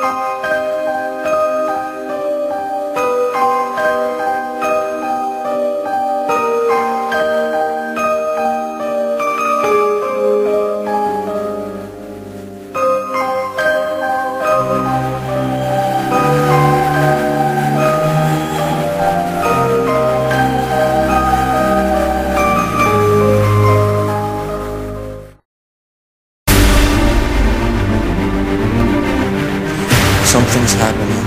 Something's happening.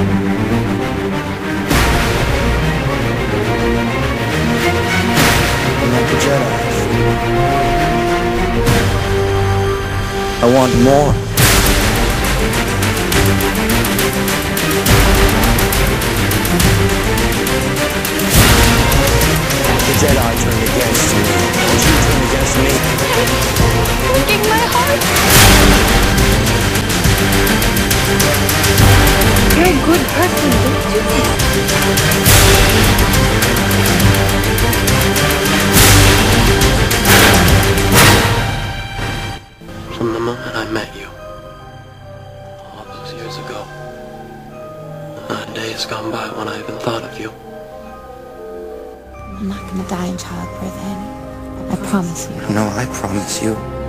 I'm like the Jedi. I want more. The Jedi turned against you. Don't you turn against me? Breaking my heart. You're a good person, don't you think? From the moment I met you, all those years ago, not a day has gone by when I even thought of you. I'm not gonna die in childbirth, Annie. I promise you. No, I promise you.